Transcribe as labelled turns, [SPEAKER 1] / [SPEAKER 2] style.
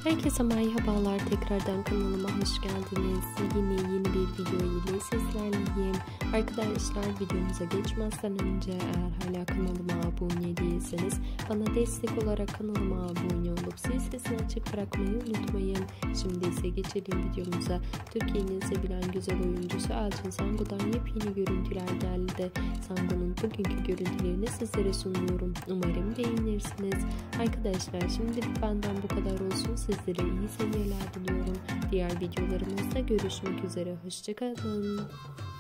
[SPEAKER 1] Herkese merhabalar, tekrardan kanalıma hoş geldiniz. Yine yeni bir video ile sizlerleyim. Arkadaşlar, videomuza geçmezden önce eğer hala kanalıma abone değilseniz bana destek olarak kanalıma abone olup zil sesini açık bırakmayı unutmayın. Şimdi ise geçelim videomuza. Türkiye'nin sevilen güzel oyuncusu Elçin Sangu'dan yepyeni görüntüler geldi. Sangu'nun bugünkü görüntülerini sizlere sunuyorum. Umarım beğenirsiniz. Arkadaşlar, şimdilik benden bu kadar olsun. Sizlere iyi seyirler diliyorum. Diğer videolarımızda görüşmek üzere. Hoşça kalın.